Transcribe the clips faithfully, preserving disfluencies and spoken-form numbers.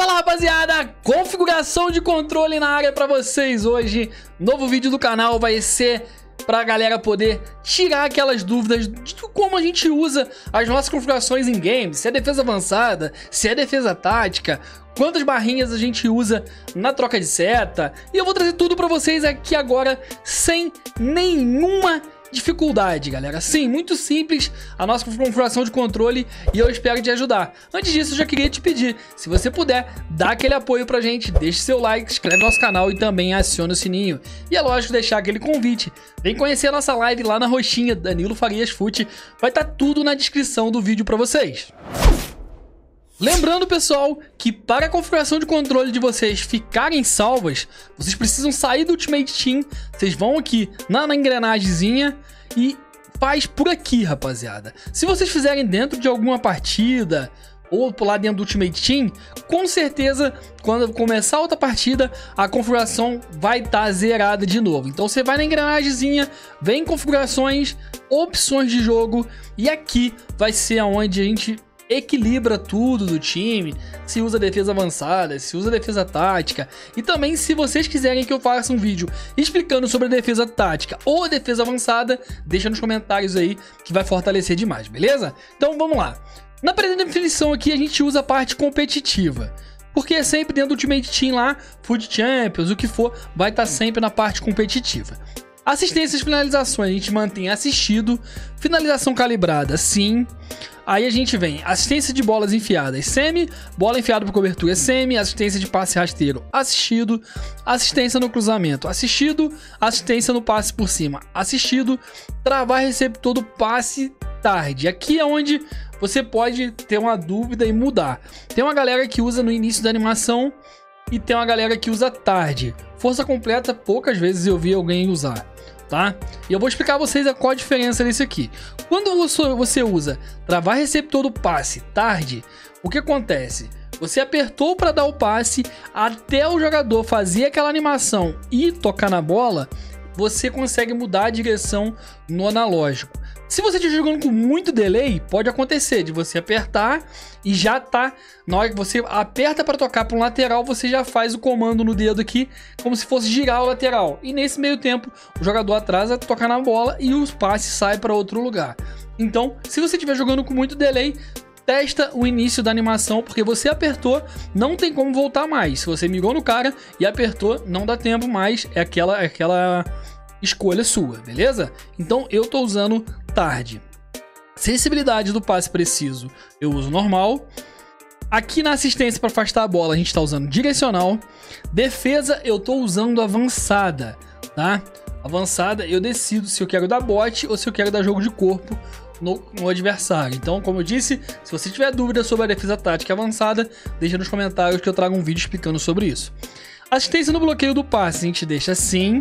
Fala rapaziada, configuração de controle na área pra vocês hoje. Novo vídeo do canal vai ser pra galera poder tirar aquelas dúvidas de como a gente usa as nossas configurações em games. Se é defesa avançada, se é defesa tática, quantas barrinhas a gente usa na troca de seta. E eu vou trazer tudo pra vocês aqui agora sem nenhuma dificuldade, galera. Sim, muito simples a nossa configuração de controle e eu espero te ajudar. Antes disso, eu já queria te pedir, se você puder, dá aquele apoio pra gente, deixe seu like, inscreve no nosso canal e também aciona o sininho. E é lógico deixar aquele convite. Vem conhecer a nossa live lá na roxinha, Danilo Farias Fute. Vai estar tudo na descrição do vídeo pra vocês. Lembrando, pessoal, que para a configuração de controle de vocês ficarem salvas, vocês precisam sair do Ultimate Team, vocês vão aqui na, na engrenagemzinha e faz por aqui, rapaziada. Se vocês fizerem dentro de alguma partida ou pular dentro do Ultimate Team, com certeza, quando começar outra partida, a configuração vai estar zerada de novo. Então você vai na engrenagemzinha, vem em configurações, opções de jogo e aqui vai ser onde a gente equilibra tudo do time, se usa defesa avançada, se usa defesa tática. E também, se vocês quiserem que eu faça um vídeo explicando sobre a defesa tática ou a defesa avançada, deixa nos comentários aí que vai fortalecer demais, beleza? Então vamos lá. Na pré-definição aqui a gente usa a parte competitiva, porque é sempre dentro do Ultimate Team lá, Foot Champions, o que for, vai estar sempre na parte competitiva. Assistências e finalizações, a gente mantém assistido. Finalização calibrada, sim. Aí a gente vem assistência de bolas enfiadas, semi. Bola enfiada por cobertura, semi. Assistência de passe rasteiro, assistido. Assistência no cruzamento, assistido. Assistência no passe por cima, assistido. Travar receptor do passe tarde. Aqui é onde você pode ter uma dúvida e mudar. Tem uma galera que usa no início da animação e tem uma galera que usa tarde. Força completa, poucas vezes eu vi alguém usar, tá? E eu vou explicar a vocês qual a diferença desse aqui. Quando você usa travar receptor do passe tarde, o que acontece? Você apertou para dar o passe, até o jogador fazer aquela animação e tocar na bola, você consegue mudar a direção no analógico. Se você estiver jogando com muito delay, pode acontecer de você apertar e já tá, na hora que você aperta para tocar para um lateral, você já faz o comando no dedo aqui, como se fosse girar o lateral. E nesse meio tempo, o jogador atrás vai tocar na bola e os passes saem para outro lugar. Então, se você estiver jogando com muito delay, testa o início da animação, porque você apertou, não tem como voltar mais. Se você mirou no cara e apertou, não dá tempo mais, é aquela... É aquela escolha sua, beleza? Então eu tô usando tarde. Sensibilidade do passe preciso eu uso normal. Aqui na assistência para afastar a bola a gente tá usando direcional. Defesa eu tô usando avançada, tá? Avançada eu decido se eu quero dar bote ou se eu quero dar jogo de corpo no, no adversário. Então, como eu disse, se você tiver dúvida sobre a defesa tática avançada, deixa nos comentários que eu trago um vídeo explicando sobre isso. Assistência no bloqueio do passe a gente deixa assim.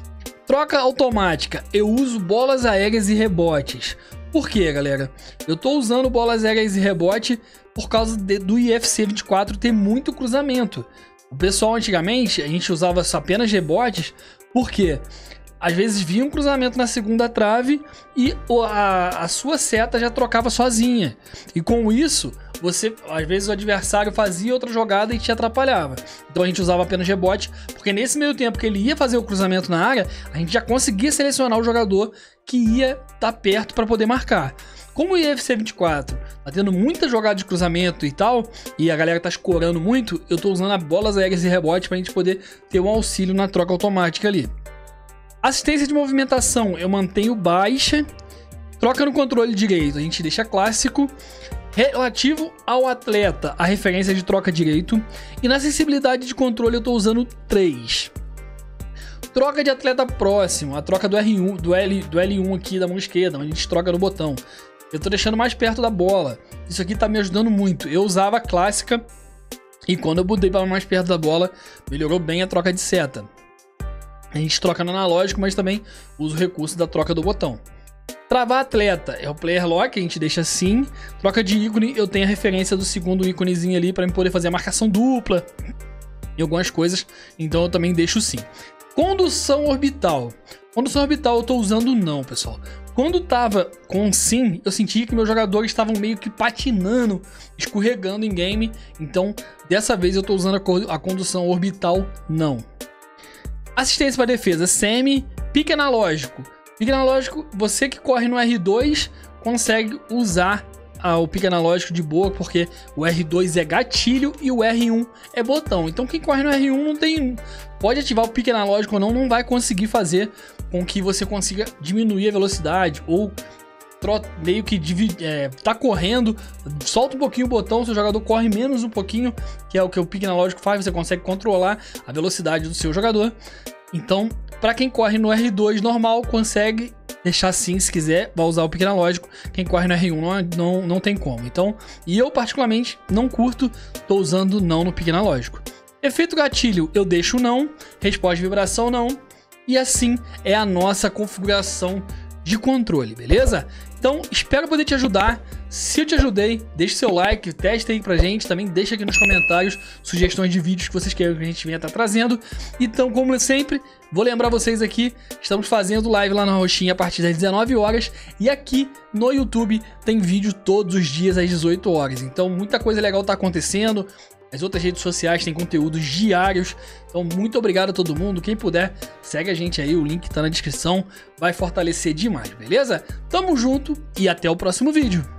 Troca automática, eu uso bolas aéreas e rebotes. Por quê, galera? Eu tô usando bolas aéreas e rebote por causa de, do I F C vinte e quatro ter muito cruzamento. O pessoal antigamente, a gente usava apenas rebotes, porque às vezes via um cruzamento na segunda trave e a, a sua seta já trocava sozinha. E com isso, você, às vezes o adversário fazia outra jogada e te atrapalhava. Então a gente usava apenas rebote, porque nesse meio tempo que ele ia fazer o cruzamento na área, a gente já conseguia selecionar o jogador que ia estar perto para poder marcar. Como o I F C vinte e quatro tá tendo muita jogada de cruzamento e tal, e a galera tá escorando muito, eu tô usando as bolas aéreas e rebote pra gente poder ter um auxílio na troca automática ali. Assistência de movimentação eu mantenho baixa. Troca no controle direito a gente deixa clássico. Relativo ao atleta, a referência de troca direito. E na sensibilidade de controle eu estou usando três. Troca de atleta próximo, a troca do R um, do, L, do L um aqui da mão esquerda, onde a gente troca no botão. Eu estou deixando mais perto da bola. Isso aqui está me ajudando muito. Eu usava a clássica e quando eu mudei para mais perto da bola, melhorou bem a troca de seta. A gente troca no analógico, mas também usa o recurso da troca do botão. Travar atleta é o player lock, a gente deixa assim. Troca de ícone, eu tenho a referência do segundo íconezinho ali para poder fazer a marcação dupla e algumas coisas, então eu também deixo sim. Condução orbital. Condução orbital eu estou usando não, pessoal. Quando tava com sim, eu sentia que meus jogadores estavam meio que patinando, escorregando em game. Então, dessa vez eu tô usando a condução orbital, não. Assistência para defesa, semi, pique analógico. Pique analógico, você que corre no R dois consegue usar ah, o pique analógico de boa, porque o R dois é gatilho e o R um é botão. Então quem corre no R um não tem, pode ativar o pique analógico ou não, não vai conseguir fazer com que você consiga diminuir a velocidade ou meio que divide, é, tá correndo, solta um pouquinho o botão, seu jogador corre menos um pouquinho, que é o que o pique analógico faz, você consegue controlar a velocidade do seu jogador. Então, para quem corre no R dois normal, consegue deixar assim, se quiser, vai usar o pique analógico. Quem corre no R um não, não, não tem como. Então, e eu particularmente não curto, tô usando não no pique analógico. Efeito gatilho, eu deixo não, resposta de vibração não, e assim é a nossa configuração de controle, beleza? Então, espero poder te ajudar. Se eu te ajudei, deixe seu like, teste aí pra gente. Também deixa aqui nos comentários sugestões de vídeos que vocês querem que a gente venha estar trazendo. Então, como sempre, vou lembrar vocês aqui, estamos fazendo live lá na Roxinha a partir das dezenove horas. E aqui no YouTube tem vídeo todos os dias às dezoito horas. Então, muita coisa legal tá acontecendo. As outras redes sociais têm conteúdos diários. Então, muito obrigado a todo mundo. Quem puder, segue a gente aí. O link tá na descrição. Vai fortalecer demais, beleza? Tamo junto e até o próximo vídeo.